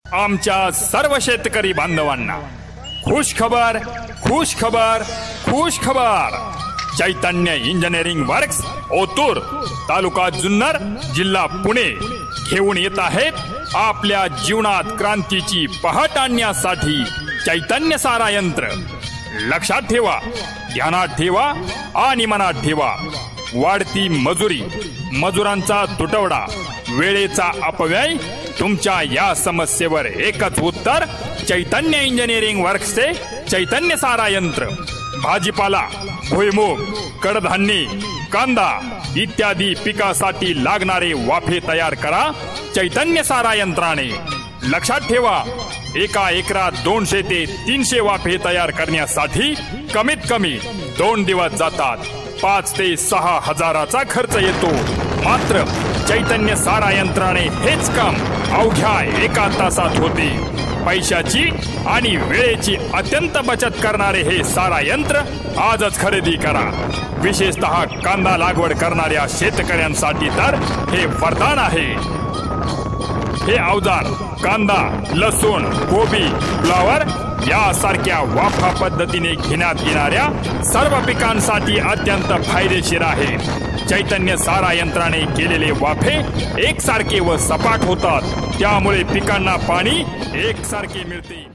आमच्या सर्व शेतकरी बांधवांना खुश खबर, खुश खबर, खुश खबर। चैतन्य इंजिनिअरिंग वर्क्स ओतूर, तालुका जुन्नर, जिल्हा पुणे घेऊन येत आहेत आपल्या जीवनात क्रांतीची पहाट आणण्यासाठी चैतन्य सारा यंत्र। लक्षात ठेवा, ध्यानात ठेवा आणि मनात ठेवा, वाढती मजुरी, मजुरांचा तुटवडा, वेळेचा अपव्यय, तुमच्या या समस्येवर एकच उत्तर, चैतन्य इंजिनिअरिंग वर्क्सचे चैतन्य सारा यंत्र। भाजीपाला, भुईमूग, कडधान्य, कांदा इत्यादी पिकासाठी लागणारे वाफे तयार करा चैतन्य सारा यंत्राने। लक्षात ठेवा, एका एकरात 200 ते 300 वाफे तयार करण्यासाठी कमीत कमी 2 दिवस जातात। 5 ते 6 हजाराचा खर्च येतो। मात्र चैतन्य सारा यंत्राने हेच काम अवघ्या 1 तासात होते। पैशाची आणि वेळेची अत्यंत बचत करणारे हे सारा यंत्र आजच खरेदी करा। विशेषतः कांदा लागवड करणाऱ्या शेतकऱ्यांसाठी तर हे वरदान आहे। हे अवजार कांदा, लसूण, कोबी, फ्लावर यासारख्या वाफा पद्धतीने घेण्यात येणाऱ्या सर्व पिकांसाठी अत्यंत फायदेशीर आहे। चैतन्य सारा यंत्राने केलेले वाफे एकसारखे व सपाट होतात, त्यामुळे पिकांना पाणी एकसारखे मिळते।